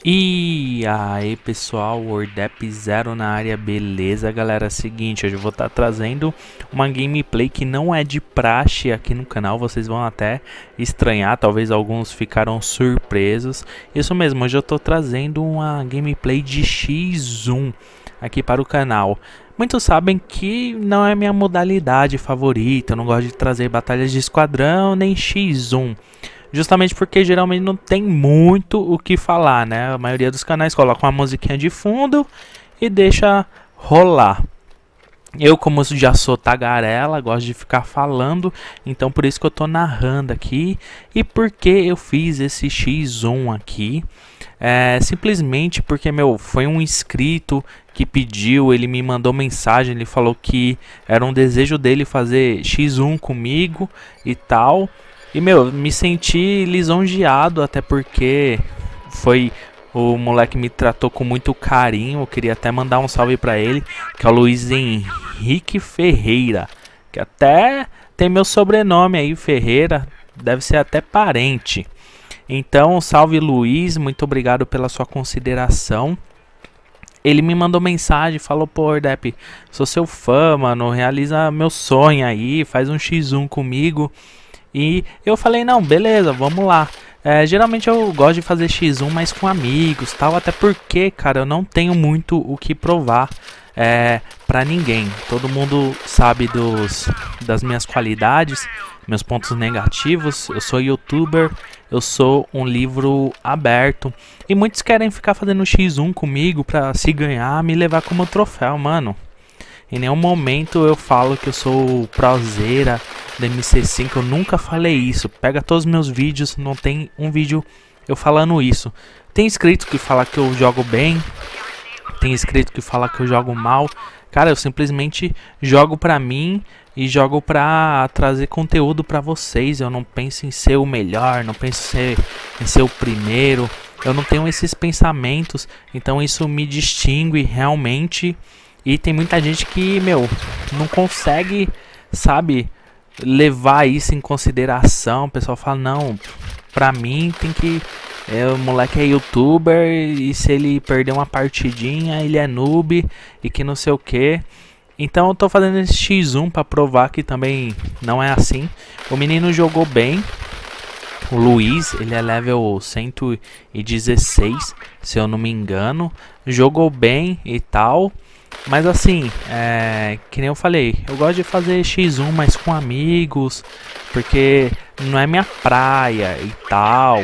E aí pessoal, Wordap Zero na área, beleza galera? Seguinte, hoje eu vou estar trazendo uma gameplay que não é de praxe aqui no canal. Vocês vão até estranhar, talvez alguns ficaram surpresos. Isso mesmo, hoje eu estou trazendo uma gameplay de X1 aqui para o canal. Muitos sabem que não é minha modalidade favorita, eu não gosto de trazer batalhas de esquadrão nem X1. Justamente porque geralmente não tem muito o que falar, né? A maioria dos canais coloca uma musiquinha de fundo e deixa rolar. Eu, como já sou tagarela, gosto de ficar falando, então por isso que eu tô narrando aqui. E por que eu fiz esse X1 aqui? Simplesmente porque, foi um inscrito que pediu, ele me mandou mensagem, ele falou que era um desejo dele fazer X1 comigo e tal. E, me senti lisonjeado, até porque o moleque me tratou com muito carinho. Eu queria até mandar um salve pra ele, que é o Luiz Henrique Ferreira, que até tem meu sobrenome aí, Ferreira, deve ser até parente. Então, salve Luiz, muito obrigado pela sua consideração. Ele me mandou mensagem, falou: pô, Wordap, sou seu fã, mano, realiza meu sonho aí, faz um X1 comigo. E eu falei: não, beleza, vamos lá. Geralmente eu gosto de fazer X1, mas com amigos, tal. Até porque, cara, eu não tenho muito o que provar pra ninguém. Todo mundo sabe das minhas qualidades, meus pontos negativos. Eu sou youtuber, eu sou um livro aberto. E muitos querem ficar fazendo X1 comigo pra se ganhar, me levar como troféu, mano. Em nenhum momento eu falo que eu sou prozeira da MC5, eu nunca falei isso. Pega todos os meus vídeos, não tem um vídeo eu falando isso. Tem inscrito que fala que eu jogo bem, tem inscrito que fala que eu jogo mal. Cara, eu simplesmente jogo pra mim e jogo pra trazer conteúdo pra vocês. Eu não penso em ser o melhor, não penso em ser o primeiro. Eu não tenho esses pensamentos, então isso me distingue realmente. E tem muita gente que, não consegue, sabe, levar isso em consideração. O pessoal fala: não, pra mim tem que... o moleque é youtuber e se ele perder uma partidinha, ele é noob e que não sei o que. Então eu tô fazendo esse X1 pra provar que também não é assim. O menino jogou bem. O Luiz, ele é level 116, se eu não me engano. Jogou bem e tal. Mas assim, que nem eu falei, eu gosto de fazer X1, mas com amigos, porque não é minha praia e tal.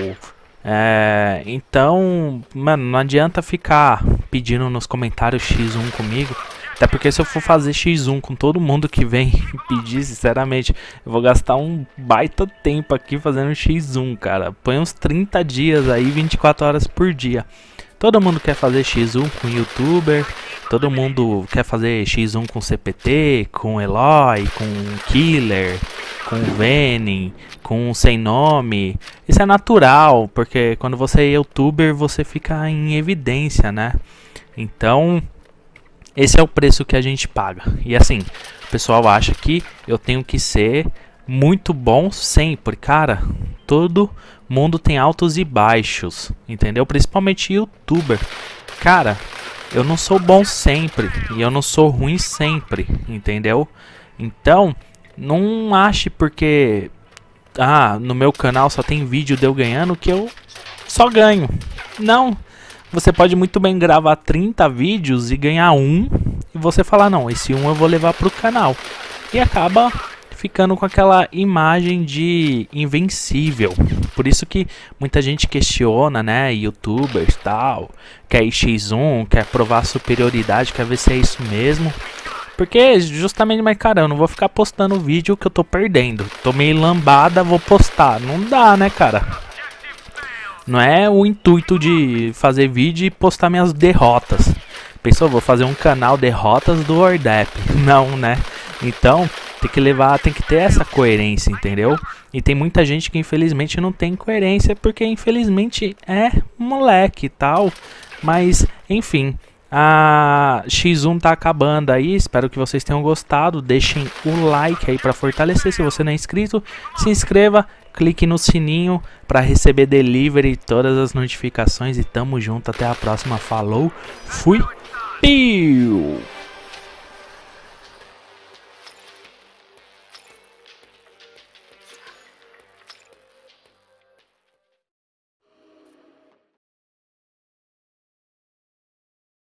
Então, mano, não adianta ficar pedindo nos comentários X1 comigo. Até porque se eu for fazer X1 com todo mundo que vem pedir, sinceramente, eu vou gastar um baita tempo aqui fazendo X1, cara. Põe uns 30 dias aí, 24 horas por dia. Todo mundo quer fazer X1 com youtuber, todo mundo quer fazer X1 com CPT, com Eloy, com Killer, com Venom, com Sem Nome. Isso é natural, porque quando você é youtuber você fica em evidência, né? Então, esse é o preço que a gente paga. E assim, o pessoal acha que eu tenho que ser muito bom sempre. Cara, todo mundo tem altos e baixos, entendeu? Principalmente youtuber. Cara, eu não sou bom sempre e eu não sou ruim sempre, entendeu? Então, não ache porque no meu canal só tem vídeo de eu ganhando que eu só ganho. Não, você pode muito bem gravar 30 vídeos e ganhar um e você falar: não, esse um eu vou levar pro canal. E acaba ficando com aquela imagem de invencível. Por isso que muita gente questiona, né, youtubers tal, quer ir X1, quer provar superioridade, quer ver se é isso mesmo. Porque justamente, mas cara, eu não vou ficar postando vídeo que eu tô perdendo. Tô meio lambada, vou postar. Não dá, né, cara? Não é o intuito de fazer vídeo e postar minhas derrotas. Pensou, vou fazer um canal derrotas do Wordap. Não, né? Então, tem que ter essa coerência, entendeu? E tem muita gente que infelizmente não tem coerência, porque infelizmente é moleque e tal. Mas, enfim, a X1 tá acabando aí, espero que vocês tenham gostado. Deixem o like aí pra fortalecer. Se você não é inscrito, se inscreva clique no sininho para receber delivery, todas as notificações e tamo junto, até a próxima, falou, fui, piu!